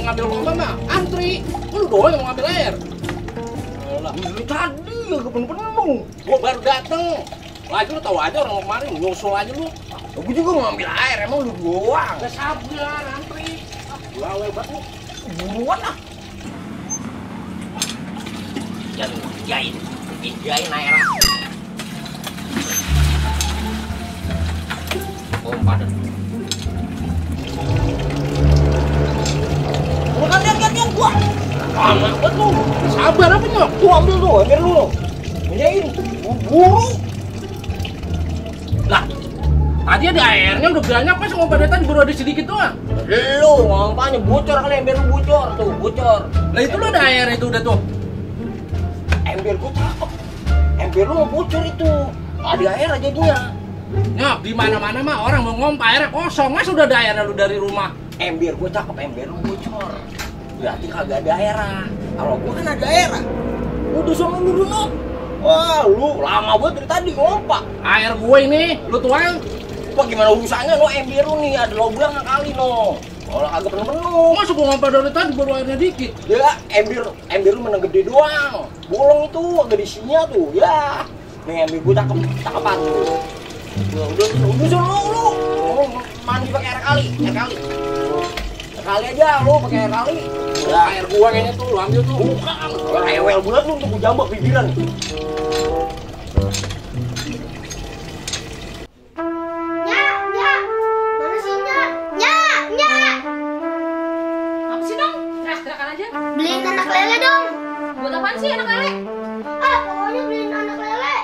ngambil pompa mah antri. Lu doang yang mau ngambil air. Alah, ini tadi ya penuh-penuh. Gua baru dateng. Lagi lu tahu aja orang kemarin nyusul aja lu. Gue juga mau ngambil air, emang lu doang. Gak sabar antri. Bawel banget lu. Buruan ah. Jangan jain air. Pompa dah. Bukan lihat gua. Lama banget lu. Sabar apa nyok? Tuh ambil tuh, ember lu. Minyain. Buru. Lah, tadi ada airnya udah banyak pas ngomong pada tadi baru ada sedikit doang. Lu ngompanya bocor kali, ember lu bocor tuh, bocor. Lah itu lu ada air itu udah tuh. Ember gua cakep. Ember lu bocor itu. Ada air aja dia. Nyok, di mana-mana mah orang mau ngompa airnya kosong. Mas udah ada airnya lu dari rumah. Ember gua cakep, ember lu bocor. Berarti kagak ada air. Kalau gua kan ada air. Udah sama lu dulu. Wah, lu lama banget dari tadi ngompa. Air gue ini, lu tuang. Wah, gimana urusannya no ember lu nih, ada lubang kali no. Kalau kagak penuh-penuh. Masa gue ngompa dari tadi baru airnya dikit. Ya, ember lu menang gede doang. Bolong itu agak di sini tuh. Ya. Nih ember gua cakepan. Udah lu. Oh, mandi pakai air kali. Air kali aja lu pakai air kali. Ya, air gua kayaknya tuh, lu ambil tuh. Bukan, rewel banget lu untuk gua jambak pikiran. Beliin anak lele dong. Buat apaan sih anak lele? Ah, pokoknya beliin anak lele.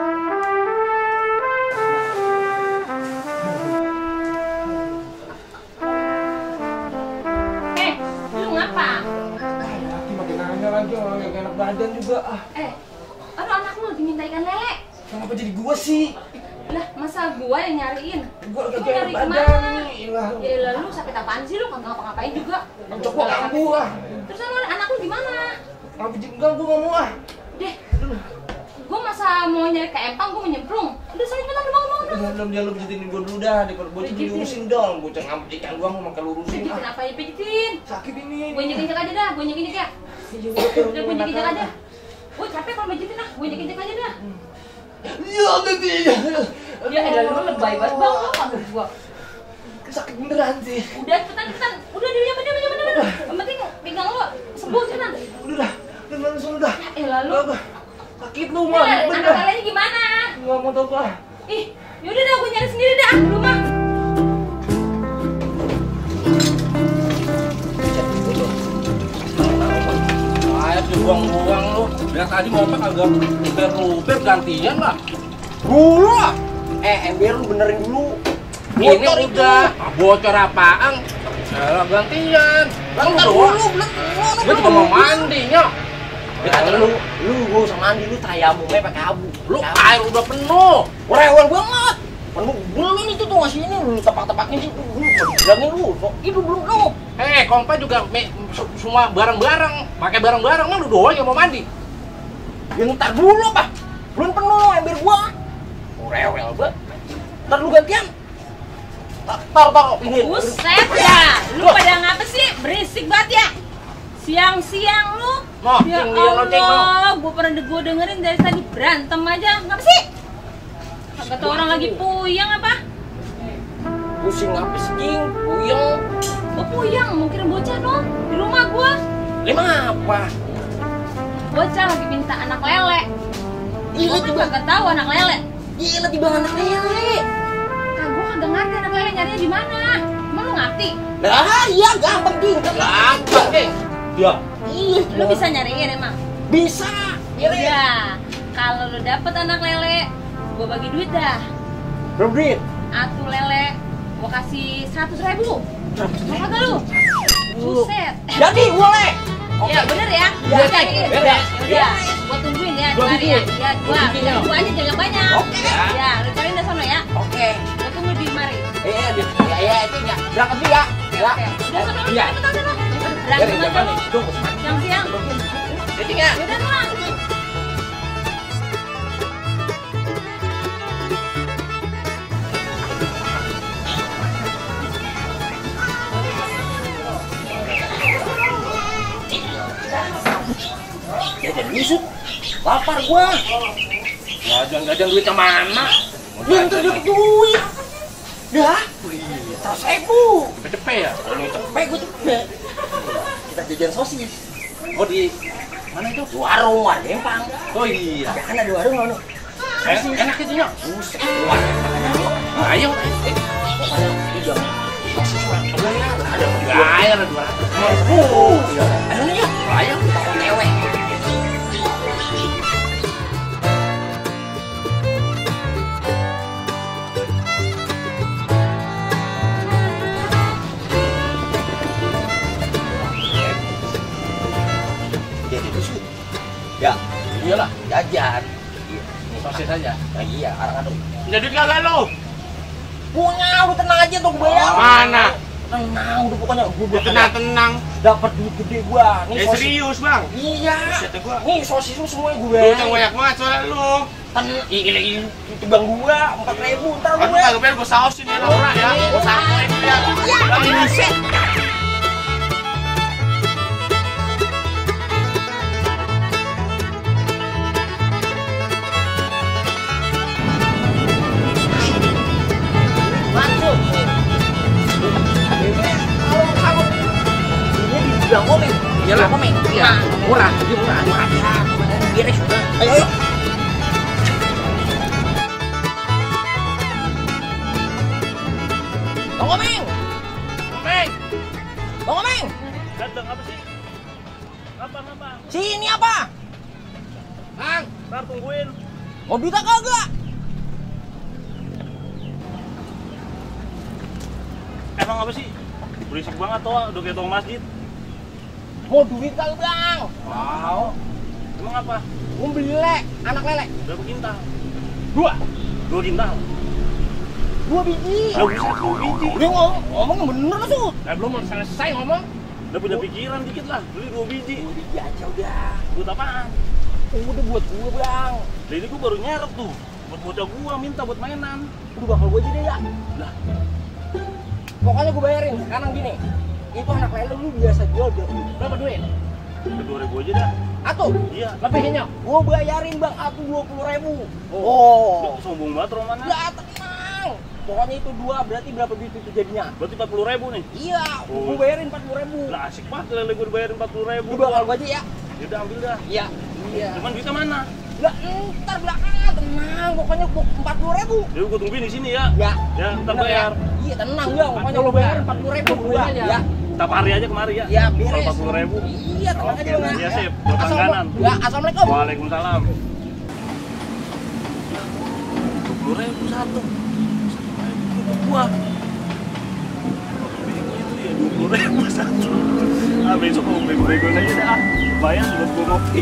Lu ngapa? Laki makin nanya lagi, orang yang enak badan juga. Aduh anak lu lagi minta ikan lele. Kenapa jadi gua sih? Lah, masa gua yang nyariin? Gua Lu lagi enak nyari badan kemana? nih. Ya lah, lu sakit apaan sih lu? Kagak ngapa-ngapain juga. Coba kambuh ah. Terus anak lu gimana? Kenapa jadi enggak gua ngomong ah. Deh, gua masa mau nyari ke empang, gua mau nyemplung. Udah sana jalan, mau. Jangan lu pijitin gua dulu dah, gua diurusin dong. Gua ngambil ikan gua mau makan lurusin Pijitin ah. apa ya pijitin? Sakit ini. Gua injek-injek aja dah, gua injek-injek ya. Udah gua injek-injek aja. Gua capek kalau pijitin ah, gua injek-injek aja dah. Ya, nanti. Ya elah lu lebay banget bang, lu panggil gua. Sakit beneran sih. Udah cepetan. Udah diam. Yang penting pinggang lu sembuh cepetan. Udah langsung dah. Ya elah lu. Sakit lu mah. Anak lelenya gimana? Enggak mau tahu ah. Ih, yaudah dah gua nyari sendiri dah, lu mah. Air dibuang-buang lu. Biar tadi ngompa kagak luber gantian lah. Dulu lah. Ember lu benerin dulu. Ini udah bocor apaan? Gantian. Bentar doang. dulu, Gua juga mau mandi nyok. Lu gua usah mandi lu tayamumnya pakai abu. Lu air udah penuh. Rewel banget. Penuh belum itu tuh masih ini lu tepak-tepaknya sih. Lu bilangin lu. Itu belum lu. Kompa juga semua bareng-bareng. Pakai bareng-bareng mah lu doang yang mau mandi. Ya ntar dulu apa? Belum penuh ember gua. Rewel banget. Ntar lu gantian. Tar ini. Buset ya, lu pada ngapa sih? Berisik banget ya. Siang-siang lu. Noh, Ya dia loceng, Allah, gua dengerin dari tadi berantem aja. Ngapa sih? Kagak tau orang lagi puyeng apa? Pusing apa sih, Jing? Puyeng. Gua puyeng, mau kirim bocah dong di rumah gua. Lima apa? Bocah lagi minta anak lele. Iya, Gua kan kagak tahu anak lele. Gila tiba anak lele. Gua kagak ngerti anak lele nyarinya di mana. Emang lu ngerti? Lah, iya gampang, Jing. Gampang, Ding. Ya. Iya, Lu bisa nyariin emang? bisa. Ya, kalau lu dapet anak lele, gua bagi duit dah. Berapa duit? Atu lele, gua kasih 100.000. Mau kagak lu? Buset. Jadi boleh. Ya bener ya. Ya, Gua cariin. beres. Ya, gua tungguin ya. Gua Ntar ya. bikin. Ya, gua aja jangan banyak. Oke. Ya, lu cariin dah sono ya. Oke. Gua tunggu di mari. Ya itu ya. Berangkat dulu ya. Ya. Udah sono lu Iya. cepetan sono. Jadi Berantem aja jangan lu. nih. Tunggu semangat. Siang-siang. Jadi ya. Yaudah sono. Lapar gua. Jajan duitnya mana? Ya ntar dapet duit. Dah. 100.000. Cepet ya? Cepet gua cepet. Kita jajan sosis. Oh di mana itu? Di warung Empang. Oh iya. Kan ada warung loh. Enak itu ya. Buset. Ayo. Iya. Sosis mah. Ayo ada 200. Ayo nih yuk. Ayo. Lewek. Jadi itu ya, Iyalah. jajan. Sosis aja. Nah, iya, arang aduh. Jadi kagak lo? Punya, udah tenang aja tuh gue ya. Mana? Tenang, udah pokoknya gue Tenang. dapat duit gede gua. Nih sosis. Serius bang? Iya. Buset gua. Nih sosis lu semua gue. Lu yang banyak banget soalnya lu. Ini itu bang gua 4.000 ntar Aku lu ya. kagak biar gua sausin ya Laura ya. Gua sampein dia. Iya. Buset. Langsung. Kalau ini dibilang komeng. Iyalah. Komeng. Iya. Murah. Dia murah. Murah. Beres sudah. Ayo. Bang Komeng. Komeng. Bang Komeng. Ganteng apa sih? Apa? Sini apa? Bang. Ntar tungguin. Mau duit kagak? Emang apa sih? Berisik banget toh, udah kayak tong masjid. Mau duit kagak bang? Wow. Emang apa? Mau beli anak lele. Berapa kintal? 2 kintal. 2 biji. Ah, buset, 2 biji. Udah ngomong yang bener Sud. Belum selesai ngomong. Udah punya pikiran dikit lah, beli 2 biji. 2 biji aja udah. Buat apaan? Udah buat gue bang. Lah ini gua baru nyerap tuh. Buat bocah gua minta buat mainan. Udah bakal gue aja deh ya. Lah, Pokoknya gue bayarin. Sekarang gini. Itu anak lele lu biasa jual berapa duit? udah 2.000 aja dah. Atuh. Iya. Lebihnya. Gue bayarin bang. Atuh 20.000. Udah sombong banget Romana. Ya tenang. Pokoknya itu 2 berarti berapa duit itu jadinya? Berarti 40.000 nih. Iya. Oh. Gue bayarin 40.000. Lah asik banget lele gua dibayarin 40.000. Udah bakal gue aja ya. Ya udah ambil dah. Iya. Iya. Cuman duitnya mana? Lah ntar belakangan tenang. Pokoknya 40.000. Jadi gua tungguin di sini ya. Ya. Ya, ntar Bener bayar. ya? Iya tenang bang. Pokoknya lo bayarin 40.000 gua. Ya. Kita hari aja kemari ya. Ya beres. 40.000. Iya tenang Oke, aja bang. ya, sip. Buat langganan. Ya assalamualaikum. Waalaikumsalam. 20.000 satu. Gua. Itu ya 20.000 satu. Ah besok mau bego-bego aja dah. Bayar buat gua ngopi.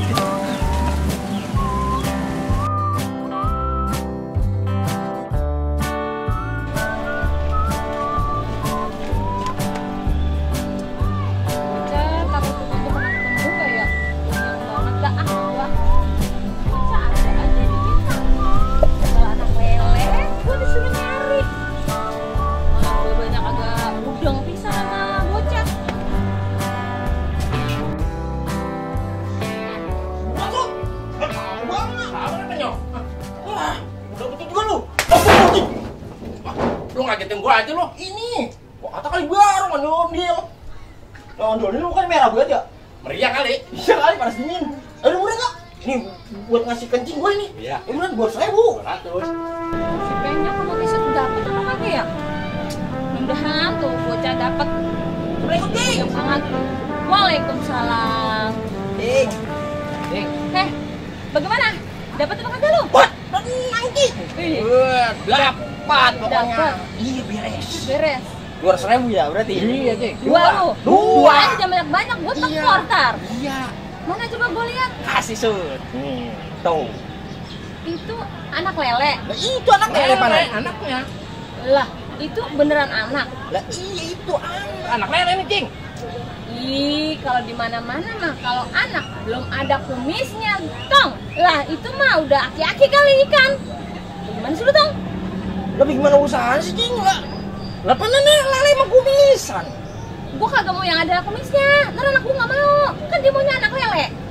Lu ngagetin gua aja lu. Ini. Wah kata kali baru ngondil. Ngondil ini bukan merah banget ya? Meriah kali. Iya kali panas dingin. Ada murah nggak? Ini buat ngasih kencing gue nih. Iya. Ini beneran 200.000. 200. Si Penya sama bisa dapat apa kagak ya? Mudah-mudahan tuh bocah dapat Assalamualaikum Ting. yang sangat. Waalaikumsalam. Ting. Bagaimana? Dapat apa kagak lu? Wah, tenang Ting. Dapat pokoknya. Dapat. Iya beres. Beres. 200.000 ya berarti? Iya, Cik. Dua lu. Dua. Aja jangan banyak-banyak. Gue tak Iya. portar. Iya. Mana coba gue lihat? Kasih Sud. Tuh. Itu anak lele. Lah itu anak lele mana? Anaknya. Lah, itu beneran anak. Lah iya itu anak. Anak lele nih, Cing. Ih, kalau di mana-mana mah kalau anak belum ada kumisnya, Tong. Lah, itu mah udah aki-aki kali ikan. Gimana sih lu, Tong? Lebih gimana urusan sih Cing? Lah panennya lele emang kumisan. Gua kagak mau yang ada kumisnya. Ntar anak gua nggak mau. Kan dia maunya anak lele.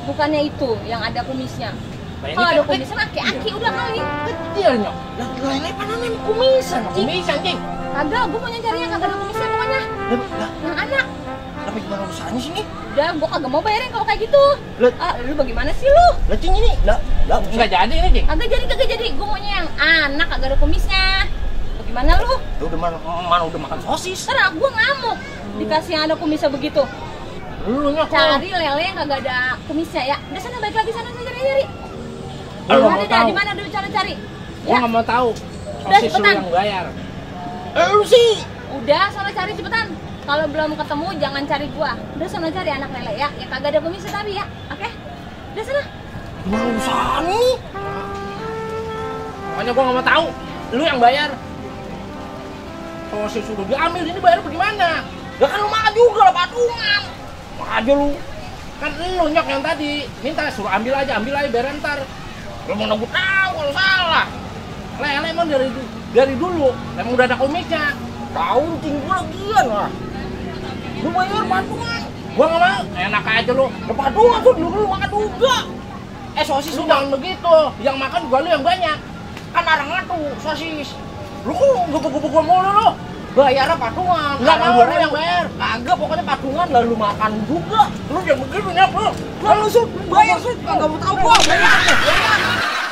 bukannya itu yang ada kumisnya. Nah, Kalau ini ada kan kumisnya aki-aki udah kali. kecil nyok. Lele panamin kumisan, kumisan cing. Kagak, gue mau nyarinya kagak ada kumisnya pokoknya. Lah, Yang anak. tapi gimana urusannya sini? Udah, gue kagak mau bayarin kalau kayak gitu. Lah. Lu bagaimana sih lu? Lah cing ini, lah enggak jadi ini cing. Kagak jadi. Gue maunya yang anak kagak ada kumisnya. Bagaimana lu? Lu udah mana udah makan sosis? Terus gue ngamuk dikasih yang ada kumisnya begitu. Lu nyok. Cari lele yang kagak ada kumisnya ya. Udah sana balik lagi sana cari. Lu nggak mau tahu. Di mana udah cari? Gua enggak mau tahu. Udah, Sosis lu cepetan. yang bayar. Lu sih. Udah sana cari cepetan. Kalau belum ketemu jangan cari gua. Udah sana cari anak lele ya. Yang kagak ada kumisnya tapi ya. Oke? Udah sana. Gimana urusannya? Pokoknya gua enggak mau tahu. Lu yang bayar. Sosis sudah diambil, ini bayar bagaimana? Ya kan lu makan juga lah patungan. Aja lu. Kan lu nyok yang tadi minta suruh ambil aja biar ntar. Lu mau nunggu tahu kalau salah. Lele emang dari dulu emang udah ada kumisnya. Tahu tinggi lagian lah. Lu bayar patungan. Gua nggak mau. Enak aja lu. Ya patungan tuh dulu makan juga. Sosis lu jangan begitu. Yang makan gua lu yang banyak. Kan orang ngatu sosis. Lu kok gebuk-gebuk gua mulu lu? Bayarnya patungan. Enggak mau lu yang bayar. Kagak, pokoknya patungan lalu makan juga. Lu jangan begitu nyap lu. Lu bayar sih. Enggak mau tahu gua. Bayar.